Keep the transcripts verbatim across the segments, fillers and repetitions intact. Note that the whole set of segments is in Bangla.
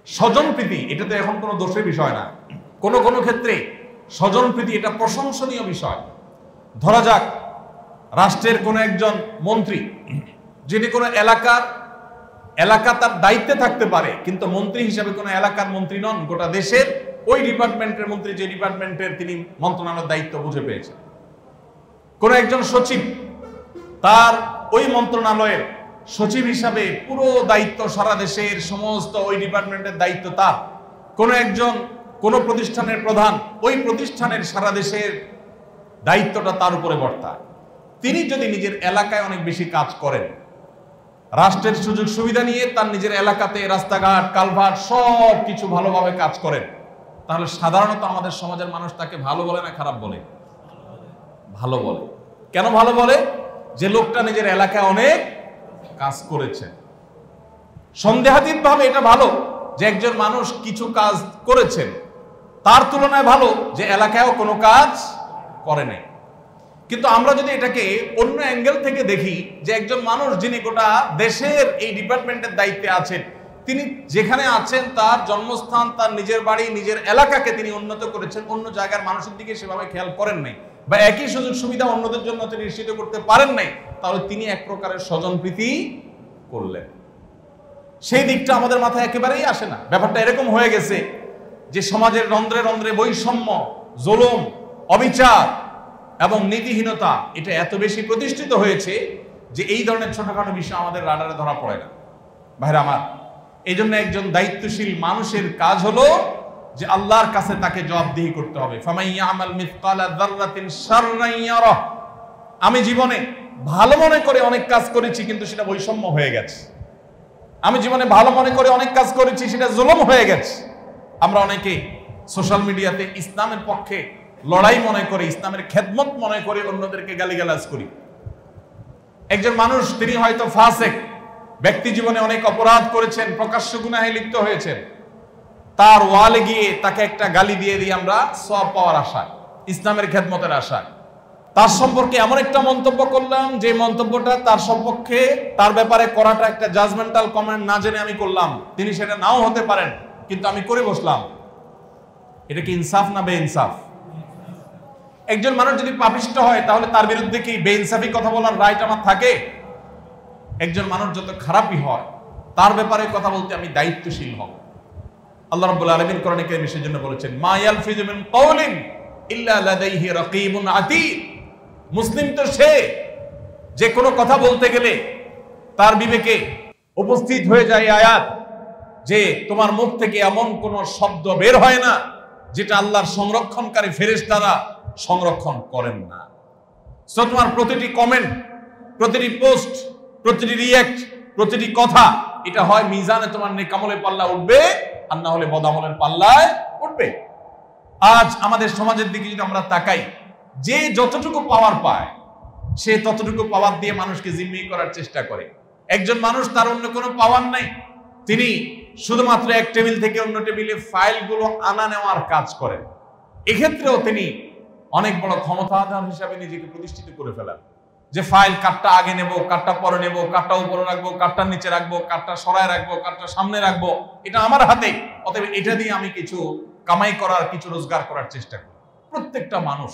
স্বজনপ্রীতি এটা তো এখন কোনো দোষের বিষয় না। কোনো কোনো ক্ষেত্রে স্বজনপ্রীতি এটা প্রশংসনীয় বিষয়। ধরা যাক রাষ্ট্রের কোনো একজন মন্ত্রী, যিনি কোনো এলাকার এলাকা তার দায়িত্বে থাকতে পারে, কিন্তু মন্ত্রী হিসাবে কোনো এলাকার মন্ত্রী নন, গোটা দেশের ওই ডিপার্টমেন্টের মন্ত্রী, যে ডিপার্টমেন্টের তিনি মন্ত্রণালয়ের দায়িত্ব বুঝে পেয়েছেন। কোন একজন সচিব, তার ওই মন্ত্রণালয়ের সচিব হিসাবে পুরো দায়িত্ব, সারা দেশের সমস্ত ওই ডিপার্টমেন্টের দায়িত্ব তার। কোন একজন কোন প্রতিষ্ঠানের প্রধান, ওই প্রতিষ্ঠানের সারা দেশের দায়িত্বটা তার উপরে বর্তায়। তিনি যদি নিজের এলাকায় অনেক বেশি কাজ করেন, রাষ্ট্রের সুযোগ সুবিধা নিয়ে তার নিজের এলাকাতে রাস্তাঘাট, কালভার্ট সব কিছু ভালোভাবে কাজ করেন, তাহলে সাধারণত আমাদের সমাজের মানুষ তাকে ভালো বলে না খারাপ বলে? ভালো বলে। কেন ভালো বলে? যে লোকটা নিজের এলাকায় অনেক কাজ করেছে। সন্দেহাতীত ভাবে এটা ভালো যে একজন মানুষ কিছু কাজ করেছেন, তার তুলনায় ভালো যে এলাকায়ও কোনো কাজ করে নাই। কিন্তু আমরা যদি এটাকে অন্য অ্যাঙ্গেল থেকে দেখি, যে একজন মানুষ যিনি গোটা দেশের এই ডিপার্টমেন্টের দায়িত্বে আছেন, তিনি যেখানে আছেন তার জন্মস্থান, তার নিজের বাড়ি, নিজের এলাকাকে তিনি উন্নত করেছেন, অন্য জায়গার মানুষের দিকে সেভাবে খেয়াল করেন নাই, বা একই সুযোগ সুবিধা অন্যদের জন্য তিনি নিশ্চিত করতে পারেন নাই, তাহলে তিনি এক প্রকারের স্বজনপ্রীতি করলেন। সেই দিকটা আমাদের মাথায় একেবারেই আসে না। ব্যাপারটা এরকম হয়ে গেছে যে সমাজের রন্ধ্রে রন্ধ্রে বৈষম্য, জুলুম, অবিচার এবং নীতিহীনতা এটা এত বেশি প্রতিষ্ঠিত হয়েছে যে এই ধরনের ছোটখাটো বিষয় আমাদের রাডারে ধরা পড়ে না। ভাইরা আমার, এই জন্য একজন দায়িত্বশীল মানুষের কাজ হলো যে আল্লাহর কাছে তাকে জবাবদিহি করতে হবে। ফামাইয়ামাল মিসকালা যাররাতিন শাররান ইয়ারাহ। আমি জীবনে ভালো মনে করে অনেক কাজ করেছি, কিন্তু সেটা বৈষম্য হয়ে গেছে। আমি জীবনে ভালো মনে করে অনেক কাজ করেছি, সেটা জুলুম হয়ে গেছে। আমরা অনেকে সোশ্যাল মিডিয়াতে ইসলামের পক্ষে লড়াই মনে করে, ইসলামের খেদমত মনে করে অন্যদেরকে গালিগালাজ করি। একজন মানুষ, তিনি হয়তো ফাসেক, ব্যক্তি জীবনে অনেক অপরাধ করেছেন, প্রকাশ্য গুনাহে লিপ্ত হয়েছেন, তার ওয়ালে গিয়ে তাকে একটা গালি দিয়ে দিই আমরা সওয়াব পাওয়ার আশায়, ইসলামের খেদমতের আশায়। তার সম্পর্কে এমন একটা মন্তব্য করলাম যে মন্তব্যটা তার সম্পর্কে, তার ব্যাপারে করাটা একটা জাজমেন্টাল কমেন্ট না জেনে আমি করলাম, তিনি সেটা নাও হতে পারেন, কিন্তু আমি করে বসলাম। এটা কি ইনসাফ না বেইনসাফ? একজন মানুষ যদি পাপিষ্ট হয়, তাহলে তার বিরুদ্ধে কি বেইনসাফি কথা বলার রাইট আমার থাকে? একজন মানুষ যত খারাপই হয়, তার ব্যাপারে কথা বলতে আমি দায়িত্বশীল হব। আল্লাহ রাব্বুল আলামিন কোরআনে কারীমে সেজন্য বলেছেন, মা ইয়ালফিজু মিন কাওলিন ইল্লা লাদাইহি রাকীবুন আতীদ। মুসলিম তো সে যে কোনো কথা বলতে গেলে তার বিবেকে উপস্থিত হয়ে যায় আয়াত যে তোমার মুখ থেকে এমন কোন শব্দ বের হয় না যেটা আল্লাহর সংরক্ষণকারী ফেরেশতারা সংরক্ষণ করেন না। সো তোমার প্রতিটি কমেন্ট, প্রতিটি পোস্ট, প্রতিটি রিঅ্যাক্ট, প্রতিটি কথা, এটা হয় মিজানে তোমার নেক আমলের পাল্লা উঠবে, আর না হলে বদামলের পাল্লায় উঠবে। আজ আমাদের সমাজের দিকে যদি আমরা তাকাই, যে যতটুকু পাওয়ার পায় সে ততটুকু পাওয়ার দিয়ে মানুষকে জিম্মি করার চেষ্টা করে। একজন মানুষ, তার অন্য কোনো পাওয়ার নাই, তিনি শুধুমাত্র এক টেবিল থেকে অন্য টেবিলে ফাইলগুলো আনা নেওয়ার কাজ করেন। এক্ষেত্রেও তিনি অনেক বড় ক্ষমতাধর হিসাবে নিজেকে প্রতিষ্ঠিত করে ফেলেন, যে ফাইল কাটটা আগে নেব, কাটটা পরে নেব, কাটটা উপরে রাখবো, কাটটার নিচে রাখবো, কাটটা সরায় রাখবো, কাটটা সামনে রাখবো, এটা আমার হাতে, অতএব এটা দিয়ে আমি কিছু কামাই করার, কিছু রোজগার করার চেষ্টা করি। প্রত্যেকটা মানুষ,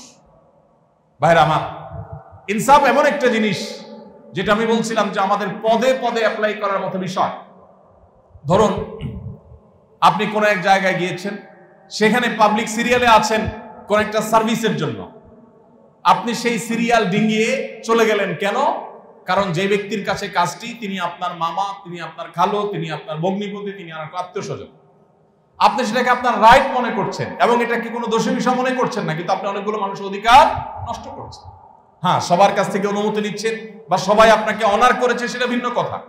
ভাইরা আমার, ইনসাফ এমন একটা জিনিস যেটা আমি বলছিলাম যে আমাদের পদে পদে অ্যাপ্লাই করার মতো বিষয়। ধরুন আপনি কোন এক জায়গায় গিয়েছেন, সেখানে পাবলিক সিরিয়ালে আছেন কোন একটা সার্ভিসের জন্য, আপনি সেই সিরিয়াল ডিঙ্গিয়ে চলে গেলেন। কেন? কারণ যে ব্যক্তির কাছে কাজটি, তিনি আপনার মামা, তিনি আপনার খালো, তিনি আপনার ভগ্নিপতি, তিনি আপনার আত্মীয় স্বজন। আপনি সেটাকে আপনার রাইট মনে করছেন এবং এটাকে কোনো দোষী বিষয় মনে করছেন না, কিন্তু আপনি অনেকগুলো মানুষের অধিকার নষ্ট করছেন। হ্যাঁ, সবার কাছ থেকে অনুমতি নিচ্ছেন বা সবাই আপনাকে অনার করেছে, সেটা ভিন্ন কথা।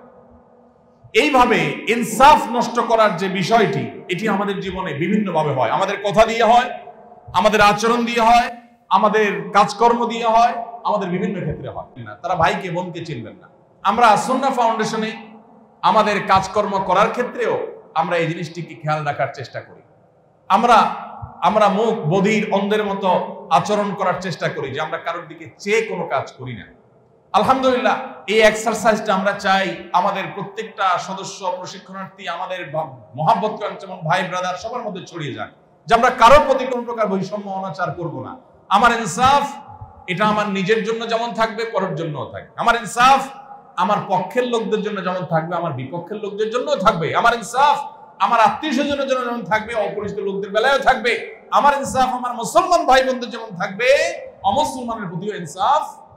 এইভাবে ইনসাফ নষ্ট করার যে বিষয়টি, এটি আমাদের জীবনে বিভিন্নভাবে হয়। আমাদের কথা দিয়ে হয়, আমাদের আচরণ দিয়ে হয়, আমাদের কাজকর্ম দিয়ে হয়, আমাদের বিভিন্ন ক্ষেত্রে হয় না। তারা ভাইকে বোনকে চিনবেন না। আমরা সুন্নাহ ফাউন্ডেশনে আমাদের কাজকর্ম করার ক্ষেত্রেও আমরা এই জিনিসটিকে খেয়াল রাখার চেষ্টা করি। আমরা আমরা মুখ বধির অন্ধের মতো আচরণ করার চেষ্টা করি, যে আমরা কারোর দিকে চেয়ে কোনো কাজ করি না। আলহামদুলিল্লাহ এই এক্সারসাইজটা আমরা চাই আমাদের প্রত্যেকটা সদস্য, প্রশিক্ষণার্থী, আমাদের মহাব্বত যেমন ভাই ব্রাদার সবার মধ্যে ছড়িয়ে যায়, যে আমরা কারোর প্রতি কোনো প্রকার বৈষম্য অনাচার করব না। আমার ইনসাফ এটা আমার নিজের জন্য যেমন থাকবে, পরের জন্যও থাকবে। আমার ইনসাফ আমার পক্ষের লোকদের জন্য যেমন থাকবে, আমার বিপক্ষের লোকদের জন্যও থাকবে। আমার ইনসাফ আমার আত্মীয় স্বজনের জন্য যেমন থাকবে, অপরিচিত লোকদের বেলায়ও থাকবে। আমার ইনসাফ আমার মুসলমান ভাই বোনদের যেমন থাকবে, অমুসলমানের প্রতিও ইনসাফ